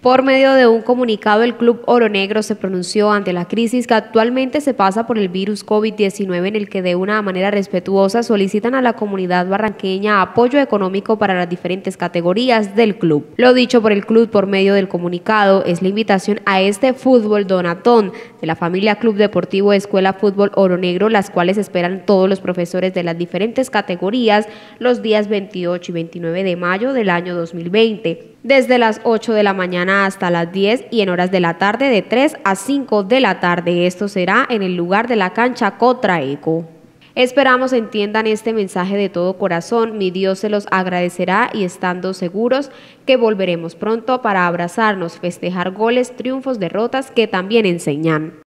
Por medio de un comunicado, el Club Oro Negro se pronunció ante la crisis que actualmente se pasa por el virus COVID-19, en el que de una manera respetuosa solicitan a la comunidad barranqueña apoyo económico para las diferentes categorías del club. Lo dicho por el club por medio del comunicado es la invitación a este fútbol donatón de la familia Club Deportivo Escuela Fútbol Oro Negro, las cuales esperan todos los profesores de las diferentes categorías los días 28 y 29 de mayo del año 2020, desde las 8 de la mañana hasta las 10 y en horas de la tarde de 3 a 5 de la tarde. Esto será en el lugar de la cancha Cotraeco. Esperamos entiendan este mensaje de todo corazón. Mi Dios se los agradecerá y estando seguros que volveremos pronto para abrazarnos, festejar goles, triunfos, derrotas que también enseñan.